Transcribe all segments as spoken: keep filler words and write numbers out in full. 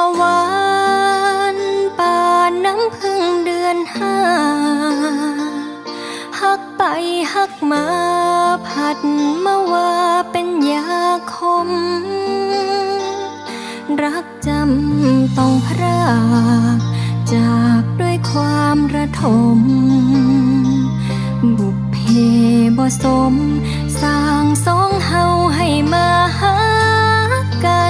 หวานปานน้ำพึ่งเดือนห้าฮักไปฮักมาผัดมาว่าเป็นยาคมรักจำต้องพรากจากด้วยความระทมบุพเพบ่สมสร้างสองเฮาให้มาหากัน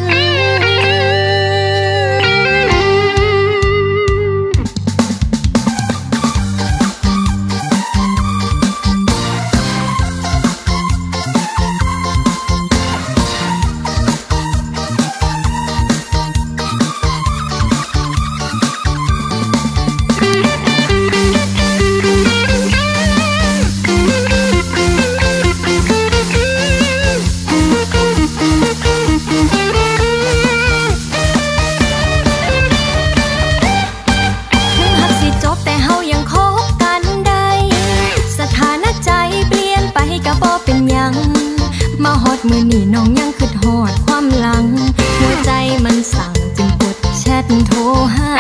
มาฮอดมือนี่น้องยังคิดฮอดความหลังหัวใจมันสั่งจึงกดแชทโทรหา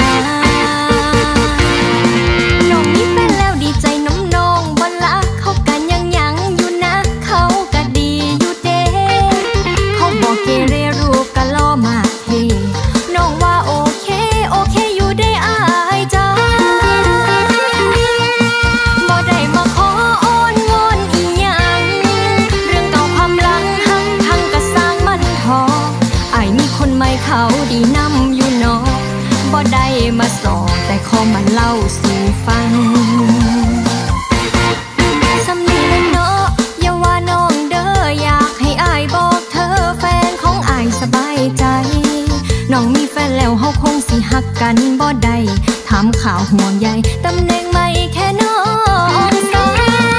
น้องมีแฟนแล้วดีใจน้ำน้องบ่ละเขากันยังยังอยู่นะเขาก็ดีอยู่เด้เขาบอกเกเรรูปก็ล่อมากเทน้องว่าโอเคโอเคอยู่ได้อายจ้าบ่ได้มาขออ้อนวอนอีหยังเรื่องเก่าความหลังหักพังก็สร้างมันพออ้ายมีคนใหม่เขาดีนำอยู่เนาะบ่ได้มาสอนแต่ขอมาเล่าสู่ฟังสำนีเลยเนาะอย่าว่าน้องเด้ออยากให้อ้ายบอกเธอแฟนของอ้ายสบายใจน้องมีแฟนแล้วเฮาคงสิฮักกันบ่ได้ถามข่าวห่วงใยตำแหน่งใหม่แค่น้องสาว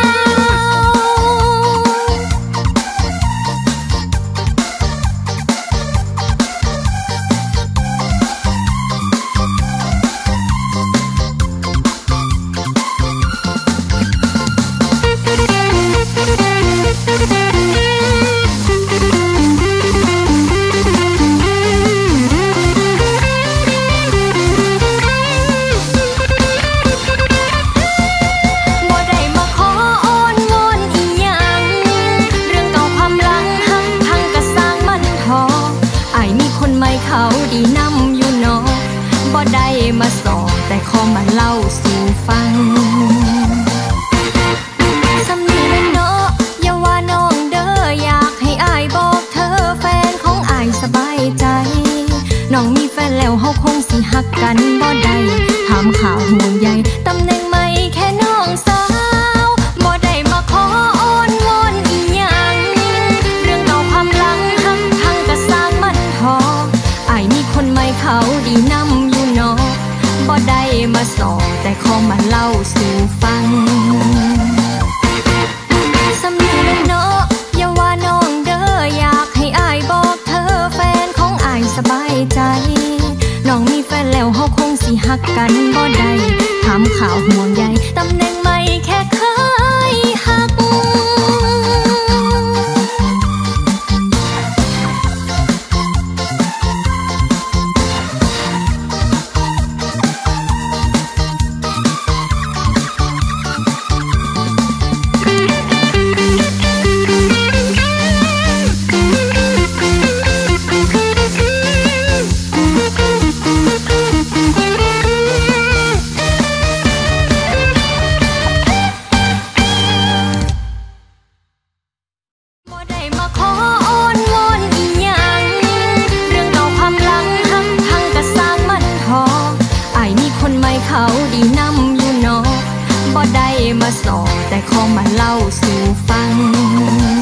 เขาดีนำอยู่เนาะบ่ได้มาสอนแต่ขอมาเล่าสู่ฟังสำนีเลยเนาะอย่าว่าน้องเด้ออยากให้อ้ายบอกเธอแฟนของอ้ายสบายใจน้องมีแฟนแล้วเฮาคงสิฮักกันบ่ได้ถามข่าวห่วงใยตำแหน่งใหม่แค่น้องสาวบ่ได้มาขออ้อนวอนอีหยังเรื่องเก่าความหลังหักพังก็สร้างมันพออ้ายมีคนใหม่เขาดีนำอยู่เนาะบ่ได้มาสอนแต่ขอมาเล่าสู่ฟังสำนีเลยเนาะอย่าว่าน้องเด้ออยากให้อ้ายบอกเธอแฟนของอ้ายสบายใจน้องมีแฟนแล้วเฮาคงสิฮักกันบ่ได้ถามข่าวห่วงใยตำแหน่งใหม่แค่เคยฮักเขาดีนำอยู่เนาะบ่ได้มาสอนแต่ขอมาเล่าสู่ฟัง